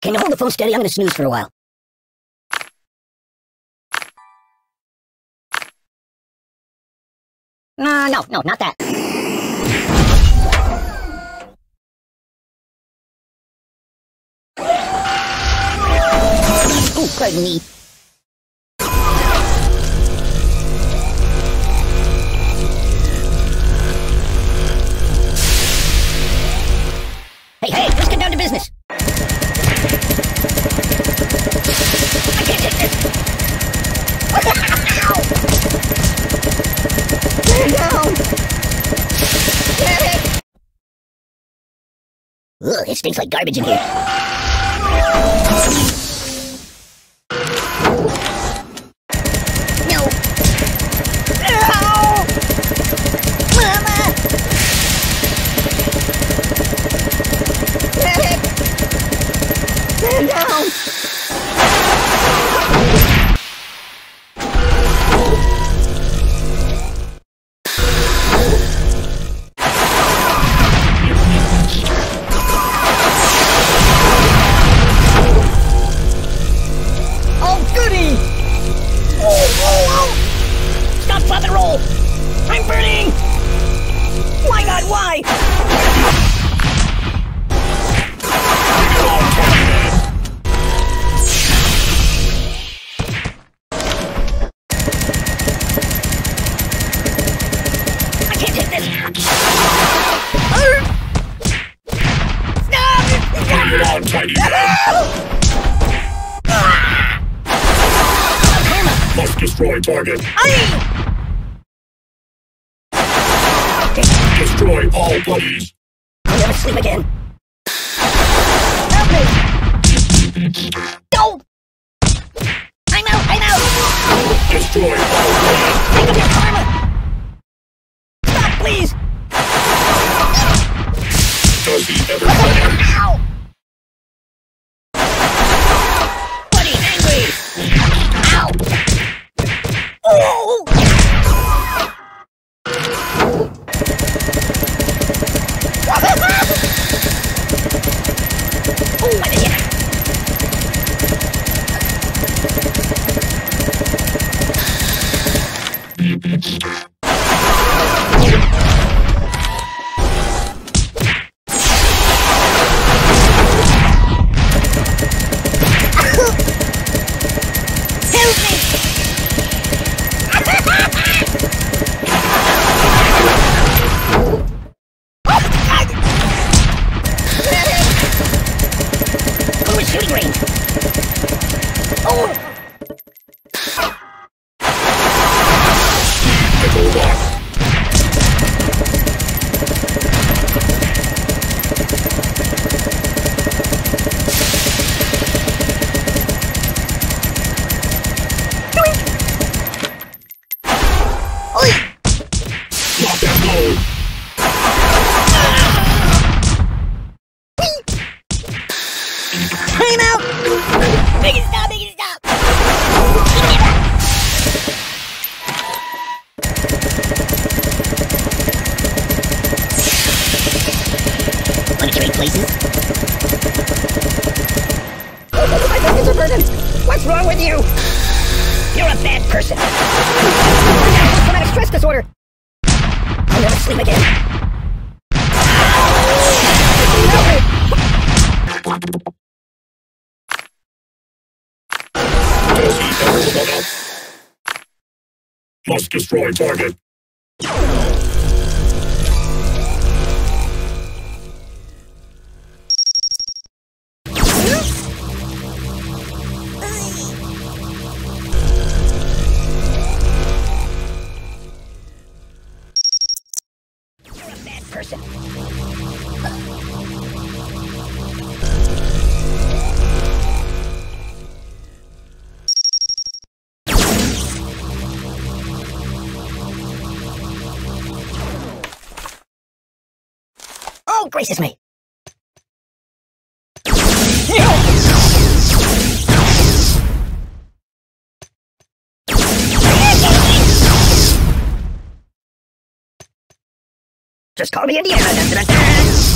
Can you hold the phone steady? I'm gonna snooze for a while. No, not that. Ooh, pardon me. Hey, let's get down to business. I can't take this. Stand down. Ugh, it stinks like garbage in here. No. Ow! Mama! Stand down! Oh, goody! Oh! Stop, flop, and roll! I'm burning! Why not? Why? Tiny must destroy target. Destroy all buddies. I'll never sleep again. Help me! No! I'm out! Destroy all buddies. Think of your karma! Stop, please! Does he ever finish? Ow! Buddy, angry! Ow! Oh! Oh, what did you... Shooting range. Oh! Time out! Make it stop! Wanna trade places? My buttons are burning! What's wrong with you? You're a bad person. Traumatic stress disorder. I'll never sleep again. Does he ever shut up? Must destroy target. You're a bad person. Oh, gracious me! Just call me Indiana.